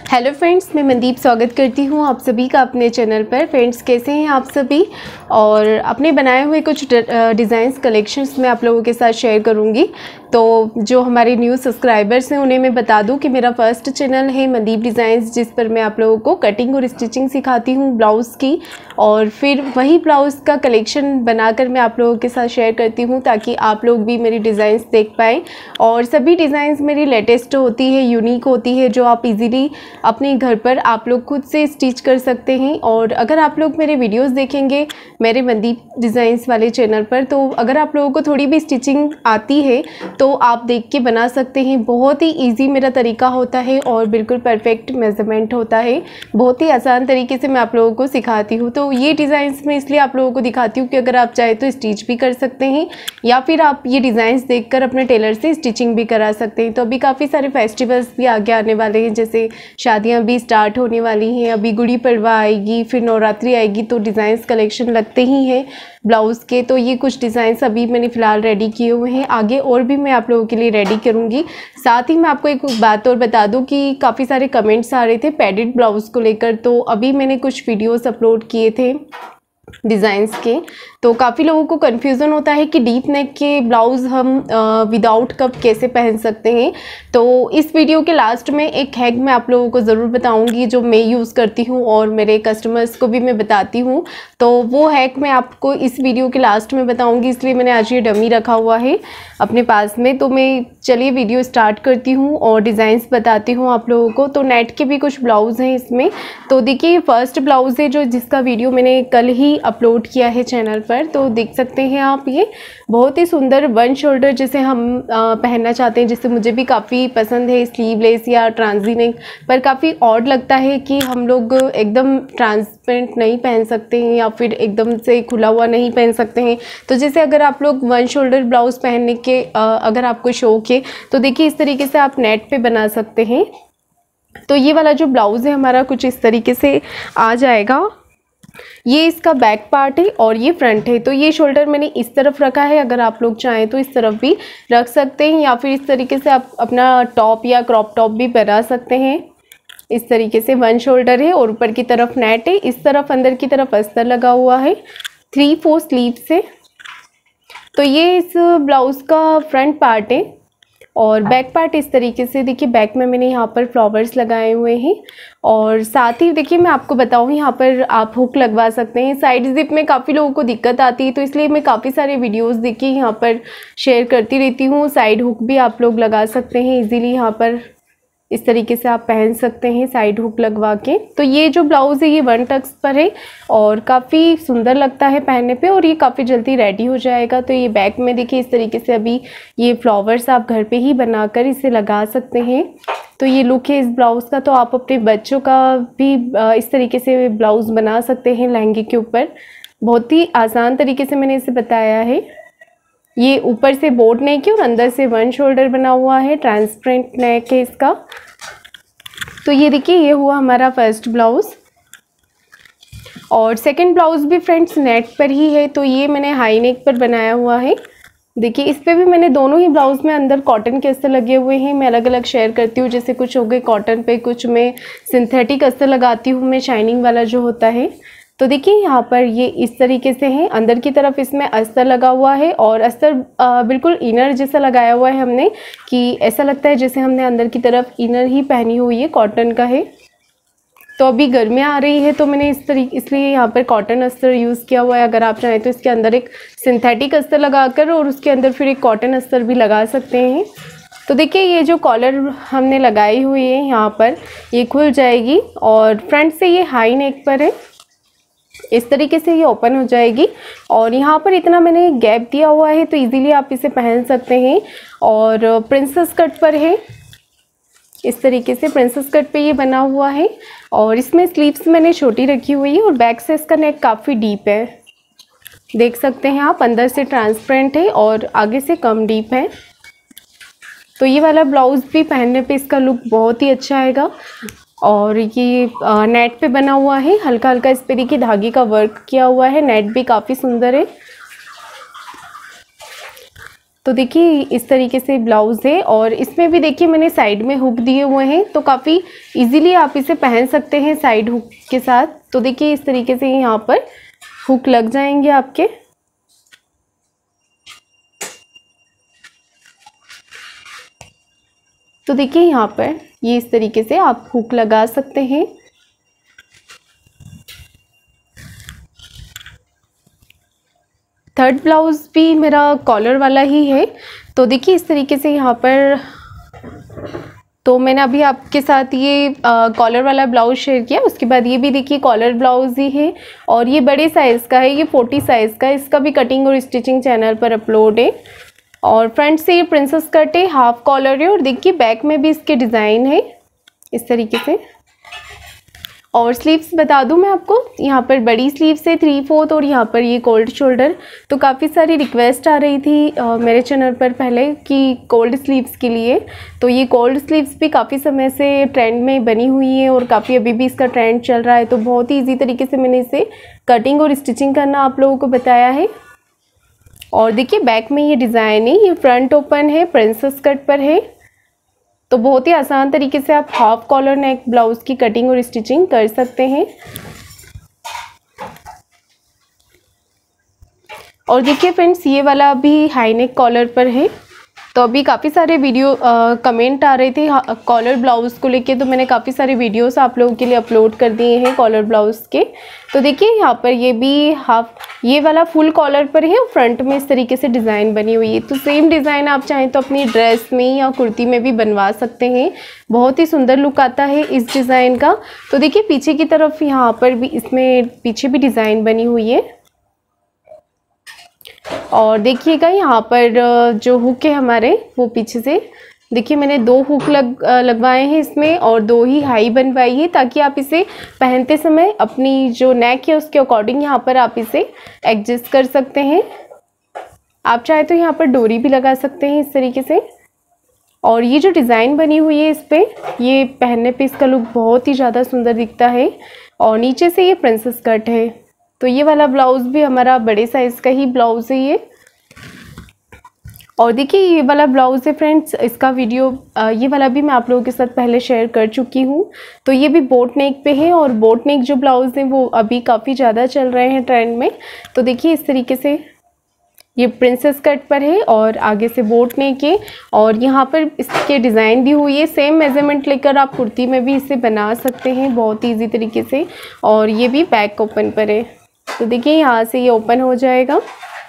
Hello friends, मैं मनदीप स्वागत करती हूँ आप सभी का अपने चैनल पर। फ्रेंड्स, कैसे हैं आप सभी? और अपने बनाए हुए कुछ डिज़ाइंस कलेक्शंस मैं आप लोगों के साथ शेयर करूँगी। तो जो हमारे न्यू सब्सक्राइबर्स हैं उन्हें मैं बता दूं कि मेरा फर्स्ट चैनल है मनदीप डिज़ाइंस, जिस पर मैं आप लोगों को कटिंग और स्टिचिंग सिखाती हूँ ब्लाउज़ की, और फिर वही ब्लाउज़ का कलेक्शन बनाकर मैं आप लोगों के साथ शेयर करती हूँ ताकि आप लोग भी मेरी डिज़ाइंस देख पाएँ। और सभी डिज़ाइंस मेरी लेटेस्ट होती है, यूनिक होती है, जो आप इजीली अपने घर पर आप लोग खुद से स्टिच कर सकते हैं। और अगर आप लोग मेरे वीडियोस देखेंगे मेरे मनदीप डिज़ाइंस वाले चैनल पर, तो अगर आप लोगों को थोड़ी भी स्टिचिंग आती है तो आप देख के बना सकते हैं। बहुत ही इजी मेरा तरीका होता है और बिल्कुल परफेक्ट मेज़रमेंट होता है। बहुत ही आसान तरीके से मैं आप लोगों को सिखाती हूँ। तो ये डिज़ाइंस मैं इसलिए आप लोगों को दिखाती हूँ कि अगर आप चाहे तो स्टिच भी कर सकते हैं या फिर आप ये डिज़ाइंस देखकर अपने टेलर से स्टिचिंग भी करा सकते हैं। तो अभी काफ़ी सारे फेस्टिवल्स भी आगे आने वाले हैं, जैसे शादियाँ भी स्टार्ट होने वाली हैं। अभी गुड़ी पड़वा आएगी, फिर नवरात्रि आएगी, तो डिज़ाइंस कलेक्शन लगते ही हैं ब्लाउज़ के। तो ये कुछ डिज़ाइंस अभी मैंने फ़िलहाल रेडी किए हुए हैं, आगे और भी मैं आप लोगों के लिए रेडी करूँगी। साथ ही मैं आपको एक बात और बता दूं कि काफ़ी सारे कमेंट्स आ रहे थे पैडेड ब्लाउज़ को लेकर, तो अभी मैंने कुछ वीडियोस अपलोड किए थे डिज़ाइंस के। तो काफ़ी लोगों को कन्फ्यूज़न होता है कि डीप नेक के ब्लाउज़ हम विदाउट कप कैसे पहन सकते हैं। तो इस वीडियो के लास्ट में एक हैक मैं आप लोगों को ज़रूर बताऊंगी, जो मैं यूज़ करती हूं और मेरे कस्टमर्स को भी मैं बताती हूं। तो वो हैक मैं आपको इस वीडियो के लास्ट में बताऊंगी, इसलिए मैंने आज ये डमी रखा हुआ है अपने पास में। तो मैं चलिए वीडियो स्टार्ट करती हूँ और डिज़ाइंस बताती हूँ आप लोगों को। तो नेट के भी कुछ ब्लाउज़ हैं इसमें। तो देखिए, ये फर्स्ट ब्लाउज़ है जिसका वीडियो मैंने कल ही अपलोड किया है चैनल पर। तो देख सकते हैं आप, ये बहुत ही सुंदर वन शोल्डर जिसे हम पहनना चाहते हैं, जिससे मुझे भी काफ़ी पसंद है। स्लीवलेस या ट्रांजी नेक पर काफ़ी ऑड लगता है कि हम लोग एकदम ट्रांसपेरेंट नहीं पहन सकते हैं या फिर एकदम से खुला हुआ नहीं पहन सकते हैं। तो जैसे अगर आप लोग वन शोल्डर ब्लाउज़ पहनने के अगर आपको शौक है तो देखिए इस तरीके से आप नेट पे बना सकते हैं। तो ये वाला जो ब्लाउज़ है हमारा कुछ इस तरीके से आ जाएगा। ये इसका बैक पार्ट है और ये फ्रंट है। तो ये शोल्डर मैंने इस तरफ रखा है, अगर आप लोग चाहें तो इस तरफ भी रख सकते हैं, या फिर इस तरीके से आप अपना टॉप या क्रॉप टॉप भी बना सकते हैं। इस तरीके से वन शोल्डर है और ऊपर की तरफ नेट है, इस तरफ अंदर की तरफ अस्तर लगा हुआ है 3/4 स्लीव से। तो ये इस ब्लाउज़ का फ्रंट पार्ट है। और बैक पार्ट इस तरीके से, देखिए बैक में मैंने यहाँ पर फ्लावर्स लगाए हुए हैं। और साथ ही देखिए मैं आपको बताऊँ, यहाँ पर आप हुक लगवा सकते हैं। साइड जिप में काफ़ी लोगों को दिक्कत आती है, तो इसलिए मैं काफ़ी सारे वीडियोस देखिए यहाँ पर शेयर करती रहती हूँ। साइड हुक भी आप लोग लगा सकते हैं इजीली, यहाँ पर इस तरीके से आप पहन सकते हैं साइड हुक लगवा के। तो ये जो ब्लाउज़ है ये 1 टक्स पर है और काफ़ी सुंदर लगता है पहनने पे, और ये काफ़ी जल्दी रेडी हो जाएगा। तो ये बैक में देखिए इस तरीके से अभी ये फ्लावर्स आप घर पे ही बनाकर इसे लगा सकते हैं। तो ये लुक है इस ब्लाउज़ का। तो आप अपने बच्चों का भी इस तरीके से ब्लाउज़ बना सकते हैं लहंगे के ऊपर। बहुत ही आसान तरीके से मैंने इसे बताया है। ये ऊपर से बोट नेक है और अंदर से वन शोल्डर बना हुआ है, ट्रांसपेरेंट नेक है इसका। तो ये देखिए, ये हुआ हमारा फर्स्ट ब्लाउज़। और सेकंड ब्लाउज़ भी फ्रेंड्स नेट पर ही है। तो ये मैंने हाई नेक पर बनाया हुआ है। देखिए इस पे भी मैंने दोनों ही ब्लाउज़ में अंदर कॉटन के अस्तर लगे हुए हैं। मैं अलग अलग शेयर करती हूँ, जैसे कुछ हो गए कॉटन पे, कुछ में सिंथेटिक अस्तर लगाती हूँ मैं, शाइनिंग वाला जो होता है। तो देखिए यहाँ पर ये इस तरीके से है, अंदर की तरफ इसमें अस्तर लगा हुआ है और अस्तर बिल्कुल इनर जैसा लगाया हुआ है हमने, कि ऐसा लगता है जैसे हमने अंदर की तरफ इनर ही पहनी हुई है, कॉटन का है। तो अभी गर्मियाँ आ रही है तो मैंने इसलिए यहाँ पर कॉटन अस्तर यूज़ किया हुआ है। अगर आप चाहें तो इसके अंदर एक सिंथेटिक अस्तर लगाकर और उसके अंदर फिर एक कॉटन अस्तर भी लगा सकते हैं। तो देखिए ये जो कॉलर हमने लगाई हुई है यहाँ पर, ये खुल जाएगी और फ्रंट से ये हाई नेक पर है, इस तरीके से ये ओपन हो जाएगी। और यहाँ पर इतना मैंने गैप दिया हुआ है तो इजीली आप इसे पहन सकते हैं। और प्रिंसेस कट पर है, इस तरीके से प्रिंसेस कट पे ये बना हुआ है। और इसमें स्लीव्स मैंने छोटी रखी हुई है और बैक से इसका नेक काफ़ी डीप है, देख सकते हैं आप। अंदर से ट्रांसपेरेंट है और आगे से कम डीप है। तो ये वाला ब्लाउज़ भी पहनने पे इसका लुक बहुत ही अच्छा आएगा। और ये नेट पे बना हुआ है, हल्का हल्का इस पे देखिए धागे का वर्क किया हुआ है। नेट भी काफ़ी सुंदर है। तो देखिए इस तरीके से ब्लाउज़ है और इसमें भी देखिए मैंने साइड में हुक दिए हुए हैं, तो काफ़ी इजीली आप इसे पहन सकते हैं साइड हुक के साथ। तो देखिए इस तरीके से यहाँ पर हुक लग जाएंगे आपके। तो देखिए यहाँ पर ये इस तरीके से आप हुक लगा सकते हैं। थर्ड ब्लाउज़ भी मेरा कॉलर वाला ही है। तो देखिए इस तरीके से यहाँ पर, तो मैंने अभी आपके साथ ये कॉलर वाला ब्लाउज़ शेयर किया। उसके बाद ये भी देखिए कॉलर ब्लाउज़ ही है और ये बड़े साइज़ का है, ये 40 साइज़ का है। इसका भी कटिंग और स्टिचिंग चैनल पर अपलोड है। और फ्रंट से ये प्रिंसेस कट है, हाफ कॉलर है और देखिए बैक में भी इसके डिज़ाइन है इस तरीके से। और स्लीव्स बता दूं मैं आपको, यहाँ पर बड़ी स्लीव्स है 3/4 और यहाँ पर ये कोल्ड शोल्डर। तो काफ़ी सारी रिक्वेस्ट आ रही थी मेरे चैनल पर पहले कि कोल्ड स्लीव्स के लिए। तो ये कोल्ड स्लीव्स भी काफ़ी समय से ट्रेंड में बनी हुई है और काफ़ी अभी भी इसका ट्रेंड चल रहा है। तो बहुत ही ईजी तरीके से मैंने इसे कटिंग और स्टिचिंग करना आप लोगों को बताया है। और देखिए बैक में ये डिज़ाइन है, ये फ्रंट ओपन है, प्रिंसेस कट पर है। तो बहुत ही आसान तरीके से आप हाफ कॉलर नेक ब्लाउज़ की कटिंग और स्टिचिंग कर सकते हैं। और देखिए फ्रेंड्स ये वाला भी हाई नेक कॉलर पर है। तो अभी काफ़ी सारे वीडियो कमेंट आ रहे थे कॉलर ब्लाउज़ को लेके, तो मैंने काफ़ी सारे वीडियोस आप लोगों के लिए अपलोड कर दिए हैं कॉलर ब्लाउज़ के। तो देखिए यहाँ पर ये भी हाफ, ये वाला फुल कॉलर पर है और फ्रंट में इस तरीके से डिज़ाइन बनी हुई है। तो सेम डिज़ाइन आप चाहें तो अपनी ड्रेस में या कुर्ती में भी बनवा सकते हैं। बहुत ही सुंदर लुक आता है इस डिज़ाइन का। तो देखिए पीछे की तरफ यहाँ पर भी, इसमें पीछे भी डिज़ाइन बनी हुई है। और देखिएगा यहाँ पर जो हुक है हमारे, वो पीछे से देखिए मैंने 2 हुक लगवाए हैं इसमें और 2 ही हाई बनवाई है, ताकि आप इसे पहनते समय अपनी जो नेक है उसके अकॉर्डिंग यहाँ पर आप इसे एडजस्ट कर सकते हैं। आप चाहे तो यहाँ पर डोरी भी लगा सकते हैं इस तरीके से। और ये जो डिज़ाइन बनी हुई है इस पर, ये पहनने पे इसका लुक बहुत ही ज़्यादा सुंदर दिखता है। और नीचे से ये प्रिंसेस कट है। तो ये वाला ब्लाउज़ भी हमारा बड़े साइज़ का ही ब्लाउज़ है ये। और देखिए ये वाला ब्लाउज़ है फ्रेंड्स, इसका वीडियो ये वाला भी मैं आप लोगों के साथ पहले शेयर कर चुकी हूँ। तो ये भी बोट नेक पे है और बोट नेक जो ब्लाउज़ हैं वो अभी काफ़ी ज़्यादा चल रहे हैं ट्रेंड में। तो देखिए इस तरीके से ये प्रिंसेस कट पर है और आगे से बोट नेक है और यहाँ पर इसके डिज़ाइन दी हुई है। सेम मेजरमेंट लेकर आप कुर्ती में भी इसे बना सकते हैं बहुत ईजी तरीके से। और ये भी बैक ओपन पर है। तो देखिए यहाँ से ये ओपन हो जाएगा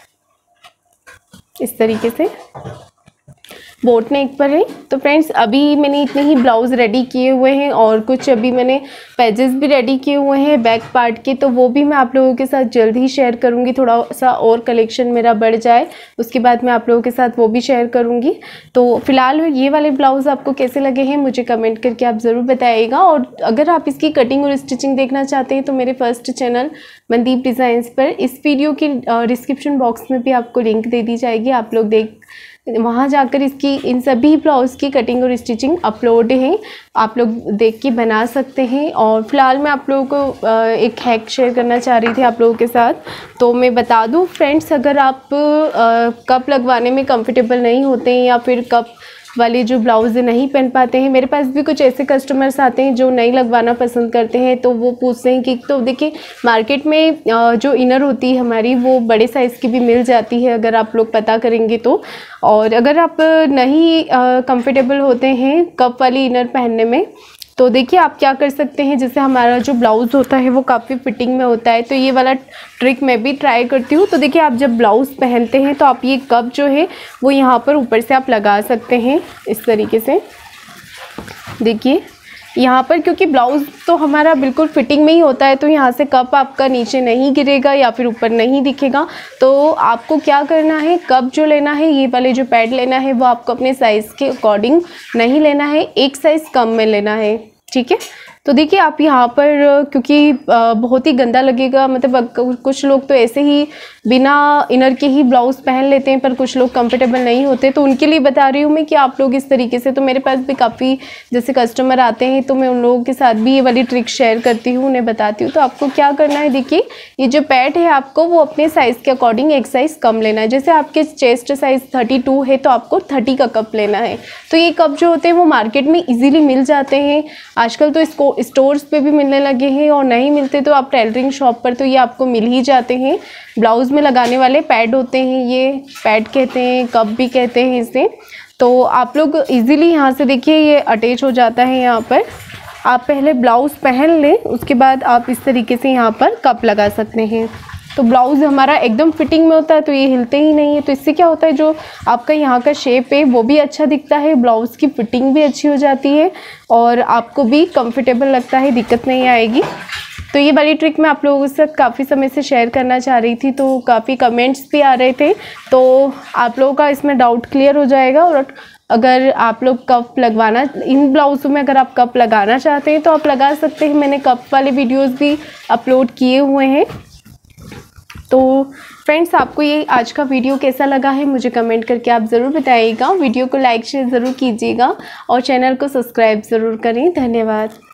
इस तरीके से, बोट नेक पर है। तो फ्रेंड्स अभी मैंने इतने ही ब्लाउज़ रेडी किए हुए हैं और कुछ अभी मैंने पेजेस भी रेडी किए हुए हैं बैक पार्ट के, तो वो भी मैं आप लोगों के साथ जल्द ही शेयर करूंगी। थोड़ा सा और कलेक्शन मेरा बढ़ जाए उसके बाद मैं आप लोगों के साथ वो भी शेयर करूंगी। तो फिलहाल ये वाले ब्लाउज़ आपको कैसे लगे हैं मुझे कमेंट करके आप ज़रूर बताइएगा। और अगर आप इसकी कटिंग और स्टिचिंग देखना चाहते हैं तो मेरे फर्स्ट चैनल मनदीप डिज़ाइंस पर इस वीडियो की डिस्क्रिप्शन बॉक्स में भी आपको लिंक दे दी जाएगी। आप लोग वहाँ जाकर इसकी इन सभी ब्लाउज़ की कटिंग और स्टिचिंग अपलोड हैं, आप लोग देख के बना सकते हैं। और फिलहाल मैं आप लोगों को एक हैक शेयर करना चाह रही थी आप लोगों के साथ। तो मैं बता दूं फ्रेंड्स, अगर आप कप लगवाने में कंफर्टेबल नहीं होते हैं या फिर कप वाले जो ब्लाउज़ नहीं पहन पाते हैं, मेरे पास भी कुछ ऐसे कस्टमर्स आते हैं जो नहीं लगवाना पसंद करते हैं। तो वो पूछते हैं कि, तो देखिए मार्केट में जो इनर होती है हमारी वो बड़े साइज़ की भी मिल जाती है अगर आप लोग पता करेंगे तो। और अगर आप नहीं कंफर्टेबल होते हैं कप वाली इनर पहनने में, तो देखिए आप क्या कर सकते हैं, जैसे हमारा जो ब्लाउज़ होता है वो काफ़ी फिटिंग में होता है, तो ये वाला ट्रिक मैं भी ट्राई करती हूँ। तो देखिए आप जब ब्लाउज़ पहनते हैं तो आप ये कप जो है वो यहाँ पर ऊपर से आप लगा सकते हैं इस तरीके से। देखिए यहाँ पर क्योंकि ब्लाउज़ तो हमारा बिल्कुल फिटिंग में ही होता है, तो यहाँ से कप आपका नीचे नहीं गिरेगा या फिर ऊपर नहीं दिखेगा। तो आपको क्या करना है, कप जो लेना है, ये वाले जो पैड लेना है वो आपको अपने साइज़ के अकॉर्डिंग नहीं लेना है, एक साइज़ कम में लेना है, ठीक है। तो देखिए आप यहाँ पर क्योंकि बहुत ही गंदा लगेगा, मतलब कुछ लोग तो ऐसे ही बिना इनर के ही ब्लाउज़ पहन लेते हैं, पर कुछ लोग कंफर्टेबल नहीं होते, तो उनके लिए बता रही हूँ मैं कि आप लोग इस तरीके से, तो मेरे पास भी काफ़ी जैसे कस्टमर आते हैं तो मैं उन लोगों के साथ भी ये वाली ट्रिक शेयर करती हूँ, उन्हें बताती हूँ। तो आपको क्या करना है, देखिए ये जो पैड है आपको वो अपने साइज़ के अकॉर्डिंग एक साइज़ कम लेना है। जैसे आपके चेस्ट साइज़ 32 है तो आपको 30 का कप लेना है। तो ये कप जो होते हैं वो मार्केट में ईजिली मिल जाते हैं, आजकल तो इसको स्टोर्स पे भी मिलने लगे हैं, और नहीं मिलते तो आप टेलरिंग शॉप पर तो ये आपको मिल ही जाते हैं। ब्लाउज़ में लगाने वाले पैड होते हैं, ये पैड कहते हैं, कप भी कहते हैं इसे। तो आप लोग इजीली यहाँ से देखिए ये अटैच हो जाता है। यहाँ पर आप पहले ब्लाउज़ पहन लें, उसके बाद आप इस तरीके से यहाँ पर कप लगा सकते हैं। तो ब्लाउज़ हमारा एकदम फिटिंग में होता है तो ये हिलते ही नहीं है। तो इससे क्या होता है, जो आपका यहाँ का शेप है वो भी अच्छा दिखता है, ब्लाउज़ की फिटिंग भी अच्छी हो जाती है और आपको भी कंफर्टेबल लगता है, दिक्कत नहीं आएगी। तो ये वाली ट्रिक मैं आप लोगों के साथ काफ़ी समय से शेयर करना चाह रही थी, तो काफ़ी कमेंट्स भी आ रहे थे, तो आप लोगों का इसमें डाउट क्लियर हो जाएगा। और अगर आप लोग कप लगवाना, इन ब्लाउज़ों में अगर आप कप लगाना चाहते हैं तो आप लगा सकते हैं। मैंने कप वाले वीडियोज़ भी अपलोड किए हुए हैं। तो फ्रेंड्स, आपको ये आज का वीडियो कैसा लगा है मुझे कमेंट करके आप ज़रूर बताइएगा। वीडियो को लाइक शेयर ज़रूर कीजिएगा और चैनल को सब्सक्राइब ज़रूर करें। धन्यवाद।